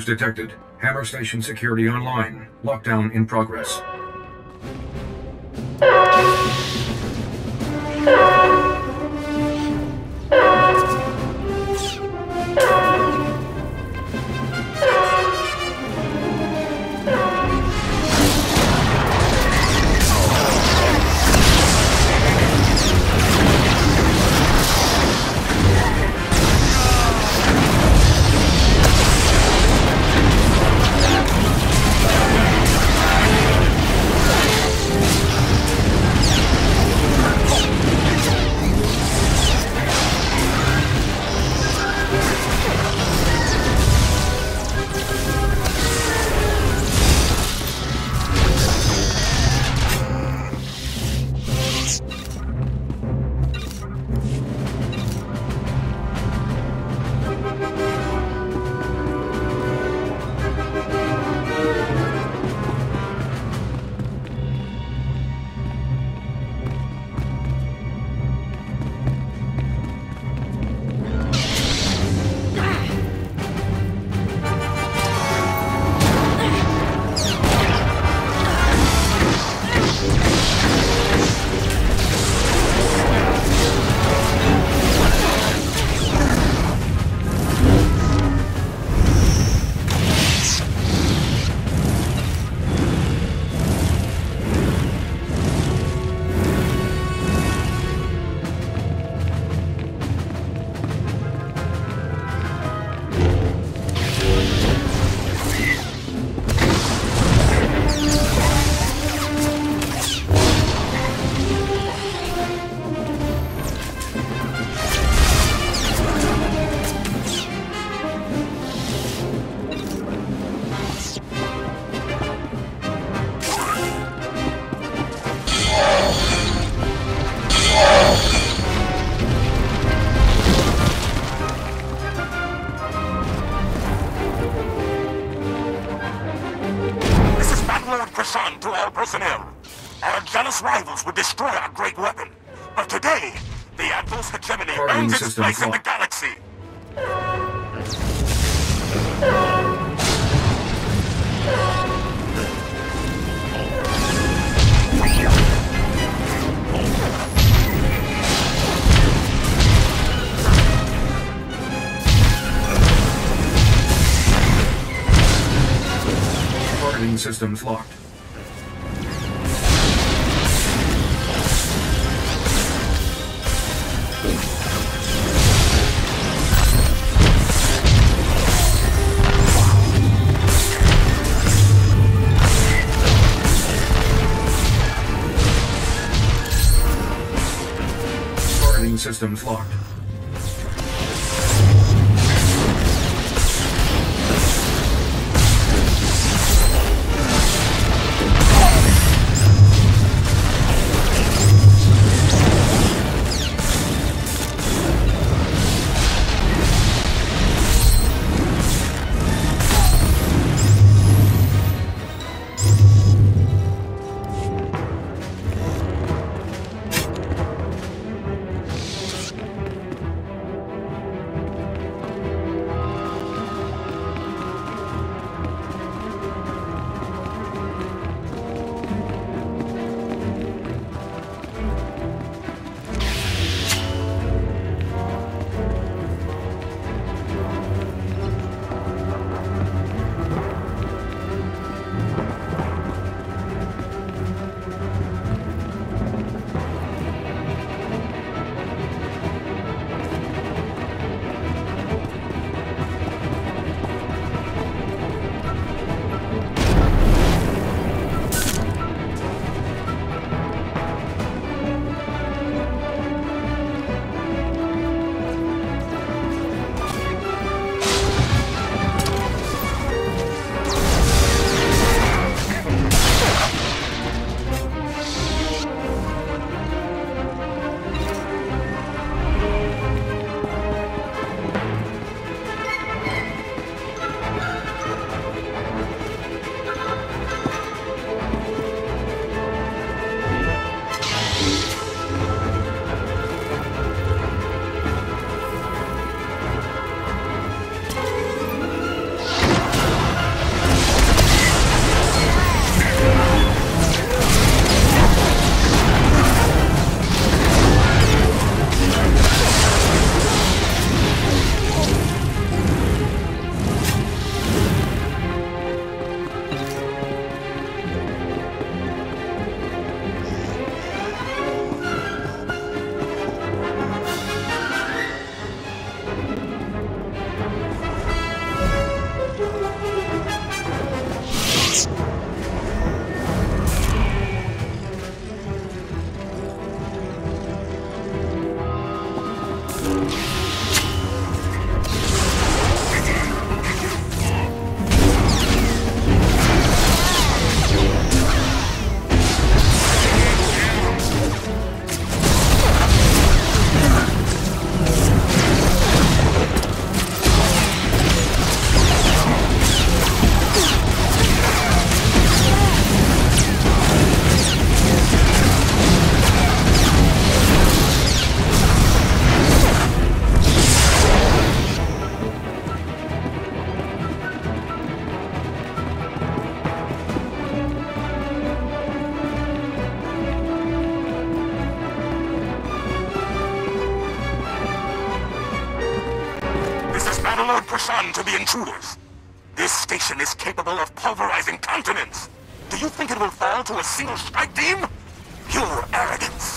Intruders detected. Hammer station security online. Lockdown in progress. To all personnel. Our jealous rivals would destroy our great weapon. But today, the Adverse hegemony earns its place in the galaxy. Targeting systems locked. Systems locked. Battlelord Prasan to the intruders. This station is capable of pulverizing continents. Do you think it will fall to a single strike team? Pure arrogance.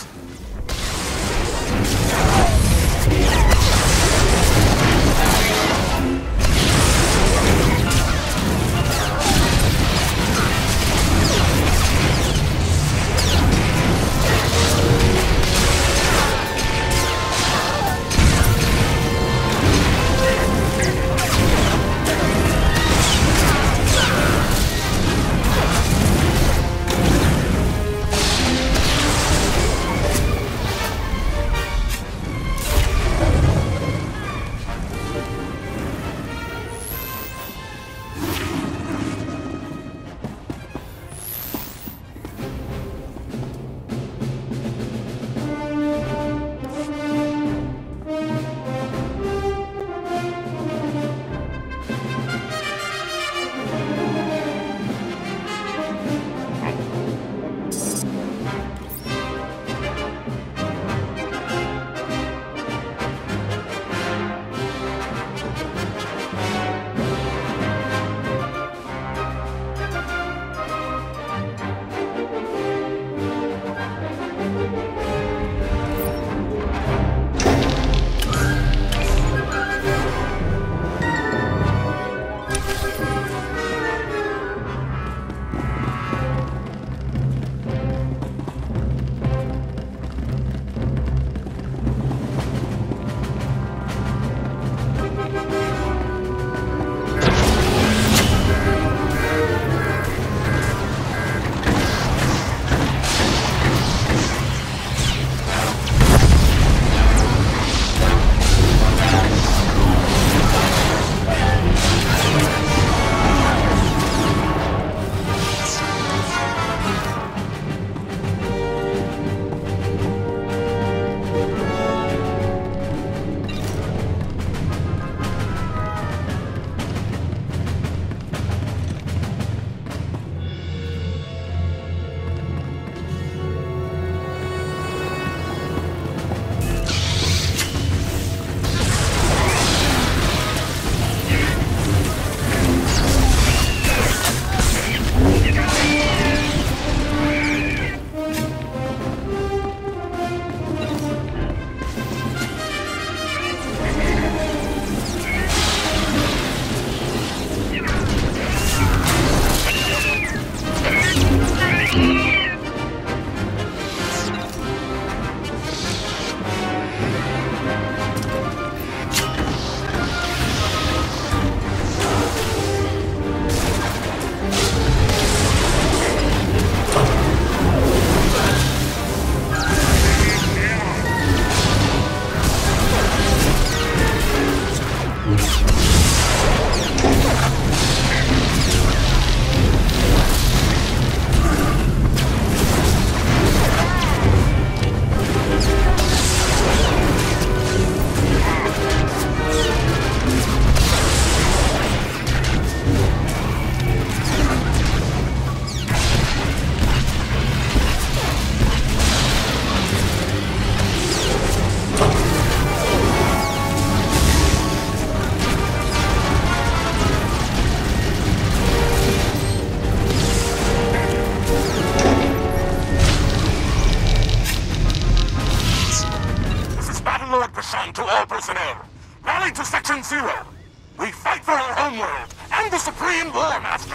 To all personnel, rally to Section 0. We fight for our homeworld and the Supreme War Master.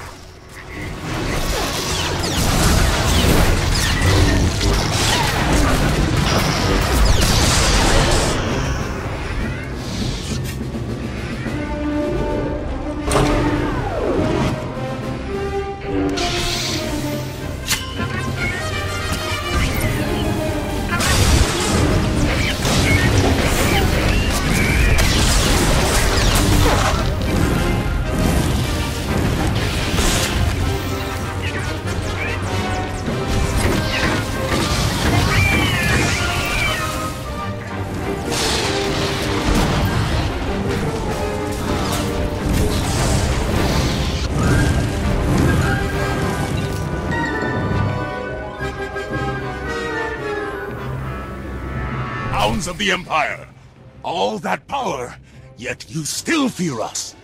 Hounds of the Empire, all that power yet you still fear us.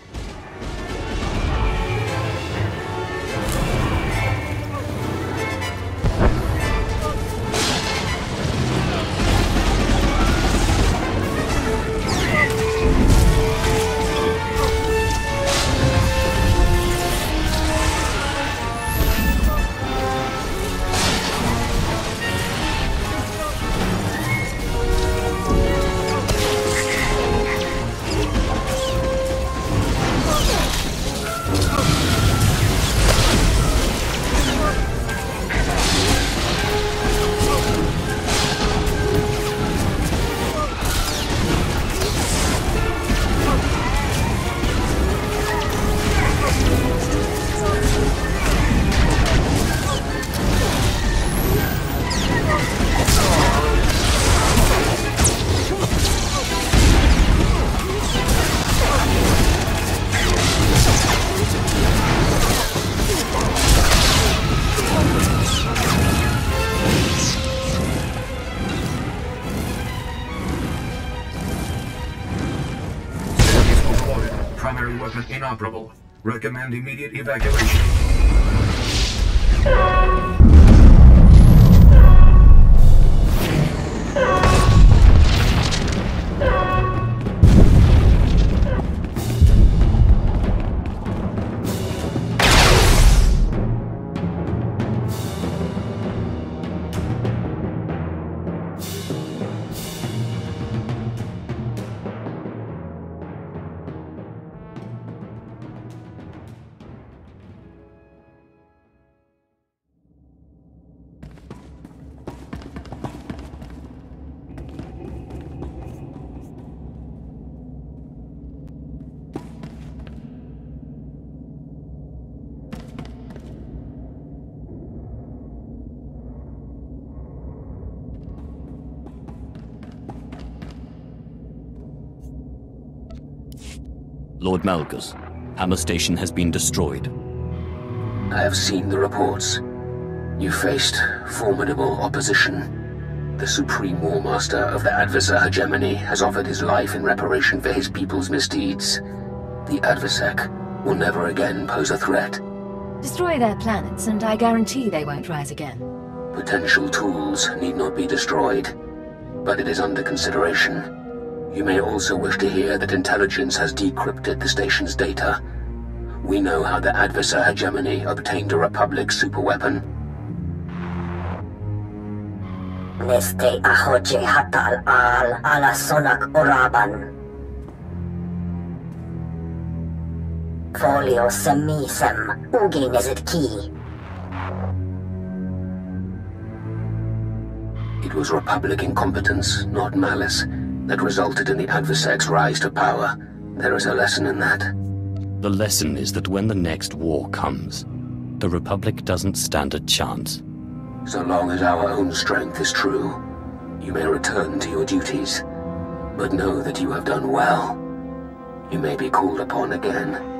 Primary weapon inoperable. Recommend immediate evacuation. Lord Malgus, Hammer Station has been destroyed. I have seen the reports. You faced formidable opposition. The Supreme War Master of the Adversar Hegemony has offered his life in reparation for his people's misdeeds. The Adversec will never again pose a threat. Destroy their planets, and I guarantee they won't rise again. Potential tools need not be destroyed, but it is under consideration. You may also wish to hear that intelligence has decrypted the station's data. We know how the Adversar Hegemony obtained a Republic superweapon. Neste ahoje hatal al ala sonak oraban. Folio semisem ugi nezit ki. It was Republic incompetence, not malice, that resulted in the Adversec's rise to power. There is a lesson in that. The lesson is that when the next war comes, the Republic doesn't stand a chance. So long as our own strength is true, you may return to your duties. But know that you have done well. You may be called upon again.